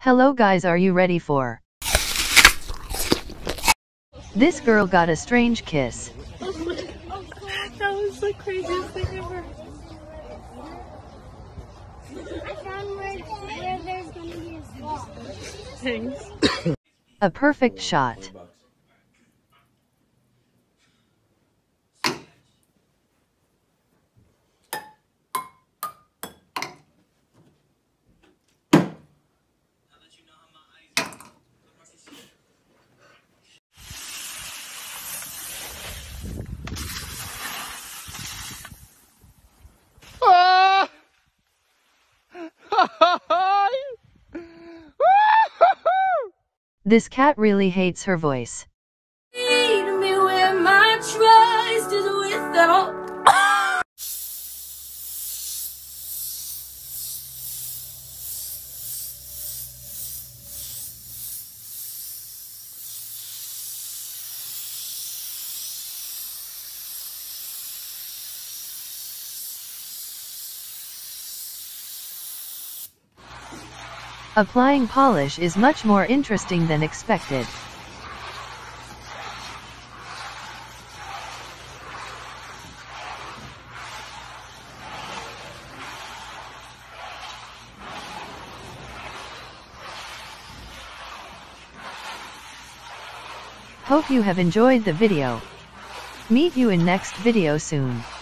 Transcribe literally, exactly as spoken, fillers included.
Hello guys, are you ready for? This girl got a strange kiss. Oh God, that was the craziest thing ever. I found where, where there's gonna be a swamp. Thanks. A perfect shot. This cat really hates her voice. Lead me where my trust is without. Applying polish is much more interesting than expected. Hope you have enjoyed the video. Meet you in next video soon.